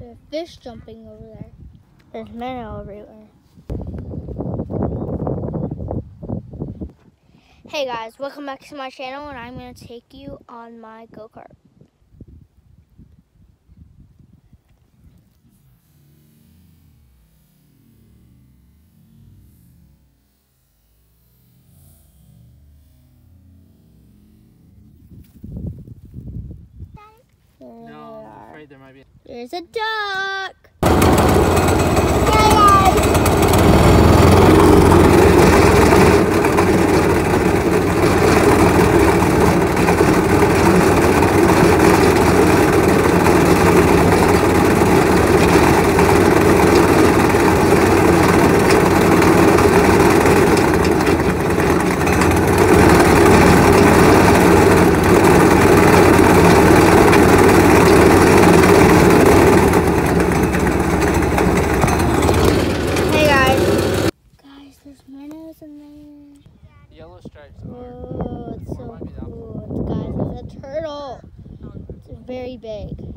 There's fish jumping over there. There's minnow everywhere. Hey guys, welcome back to my channel, and I'm going to take you on my go-kart. No, I'm afraid there might be. There's a duck. Yellow stripes. Oh, it's so cool. Guys, it's a turtle. It's very big.